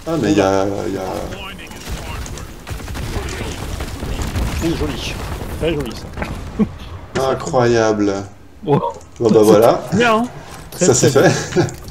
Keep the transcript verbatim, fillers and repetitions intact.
Ah, mais il y a... Y a... Oui, joli. Très joli ça. Incroyable. Bon, Bon bah voilà, bien, hein. Très ça c'est très bien. fait.